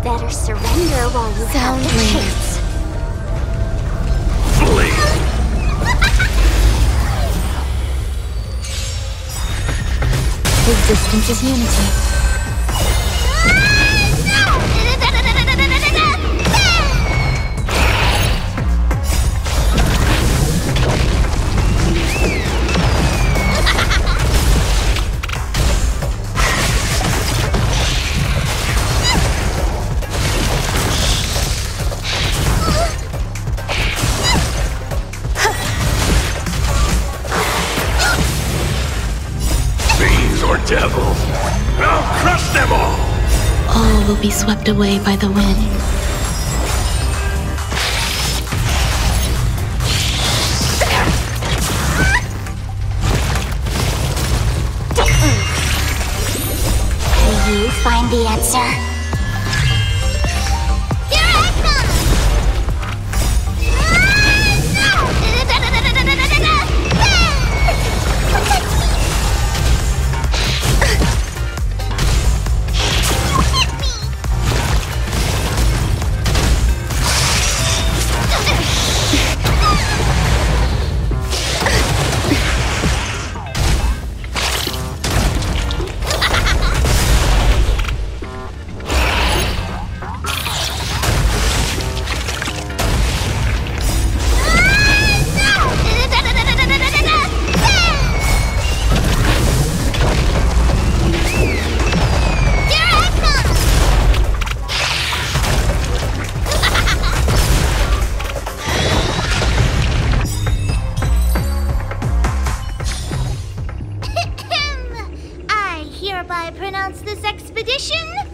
Better surrender while you have the chance. Flee! Resistance is unity. Fiends or devils, I'll crush them all! All will be swept away by the wind. Do you find the answer? I hereby pronounce this expedition